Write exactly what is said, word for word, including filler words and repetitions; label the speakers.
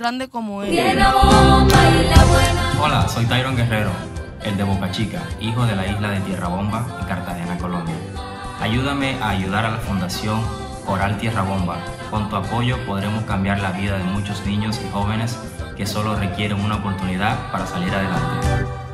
Speaker 1: grande como él.
Speaker 2: Tierra Bomba y la buena.
Speaker 3: Hola, soy Tyron Guerrero, el de Boca Chica, hijo de la isla de Tierra Bomba en Cartagena, Colombia. Ayúdame a ayudar a la Fundación Coral Tierra Bomba. Con tu apoyo podremos cambiar la vida de muchos niños y jóvenes que solo requieren una oportunidad para salir adelante.